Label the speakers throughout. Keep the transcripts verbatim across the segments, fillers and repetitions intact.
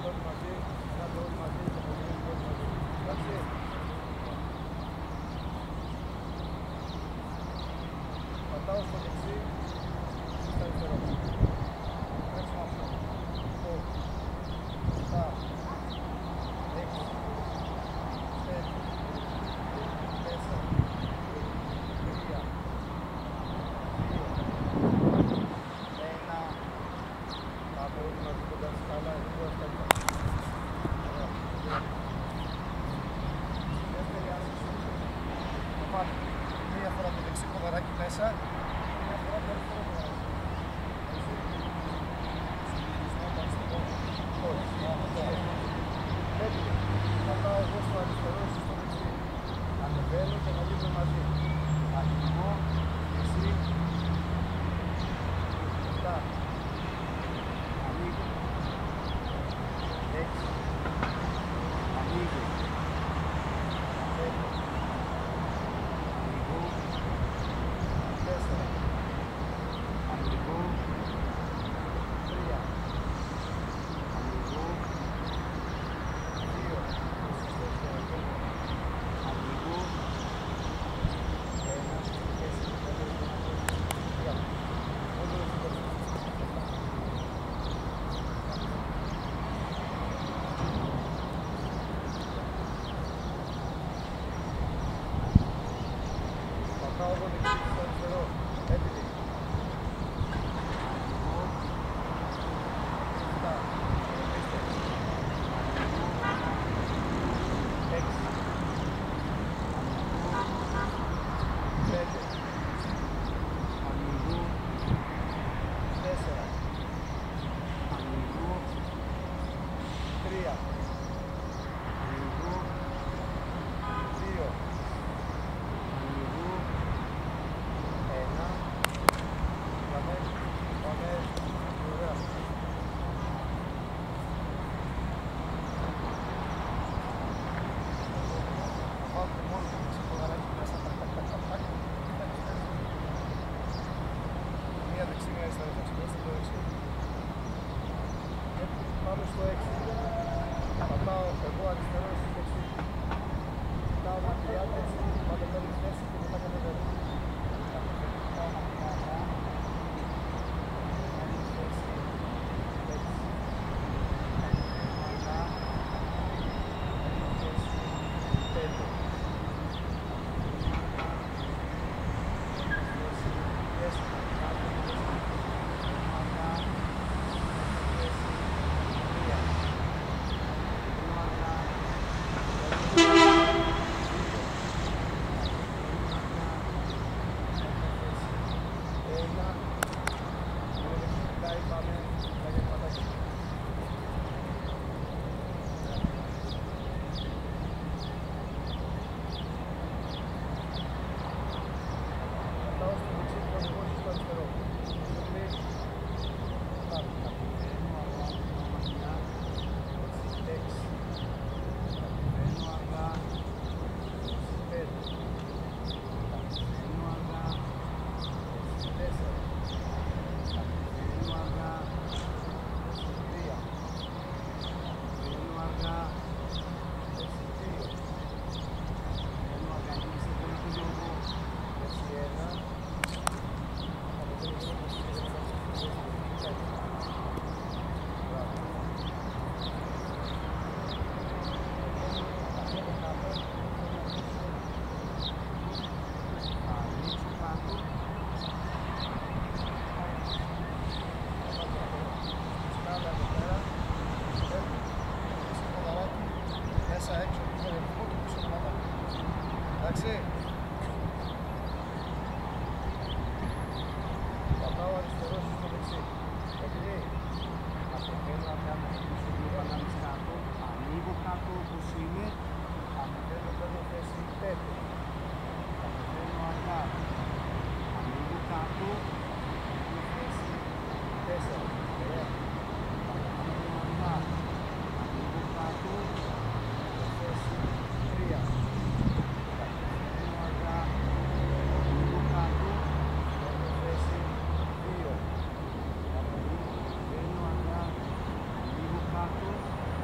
Speaker 1: Πίσω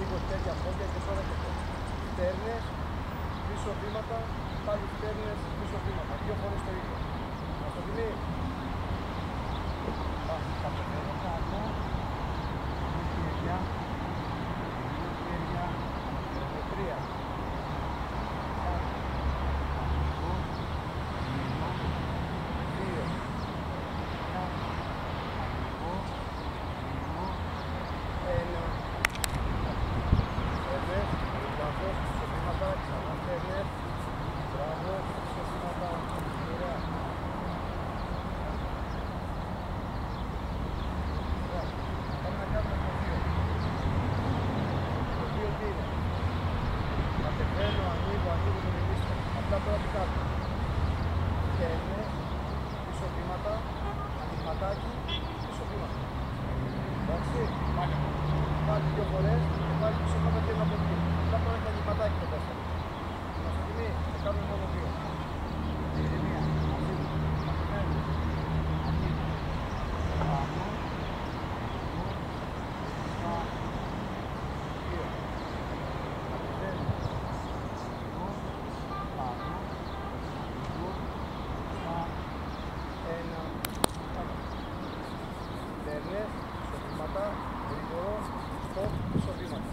Speaker 1: λίγο χέρια, πόδια και τώρα και τώρα. Φτέρνες, πίσω βήματα, πάλι φτέρνες, πίσω βήματα. Δύο φορές το ίδιο. Αστοτιμή. Πάμε, κατεβαίνω κάτω. Δύο χέρια. Δύο χέρια. Με τρία. Κάτω. Ανοίγω. Ανοίγω. Δύο. Κάτω. Ανοίγω. Ανοίγω. Ένα. Φτέρνες. Λάθος. Σε βήματα. Ξανά φτέρνες. Μπράβο. Σε βήματα. Ωραία. Πάμε να κάνουμε το δύο. Το δύο τι είναι? Κατεβαίνω, ανοίγω, ανοίγω το μηνύσιο. Απλά τώρα τι κάνω? Φτέρνες, πίσω βήματα, ανοιγματάκι, πίσω βήματα. Εντάξει, πάλι δύο φορές και πάλι πίσω βήματα και ένα από δύο. Απλά τώρα έχει ανοιγματάκι το δεύτερο. Είμαστε έτοιμοι? Θα κάνουμε μόνο δύο. Ηρεμία, ανοίγω, κατεβαίνω, ανοίγω, πάνω. Φτέρνες, πίσω βήματα, γρήγορο, στοπ, πίσω βήματα.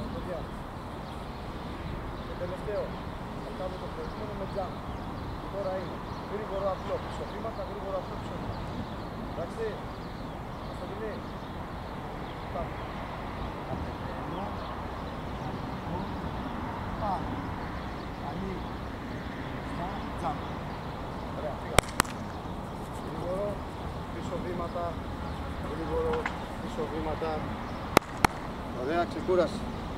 Speaker 1: Και τελευταίο, θα κάνουμε το προηγούμενο με jump. Τώρα είναι γρήγορο απλό, πίσω βήματα, γρήγορο απλό, πίσω βήματα. Εντάξει, είμαστε έτοιμοι? Πάμε. Κατεβαίνω, ανοίγω, πάνω, ανοίγω, στα, jump. Ωραία, πήγαμε. Γρήγορο, πίσω βήματα, γρήγορο, πίσω βήματα. Ωραία, ξεκούρασε.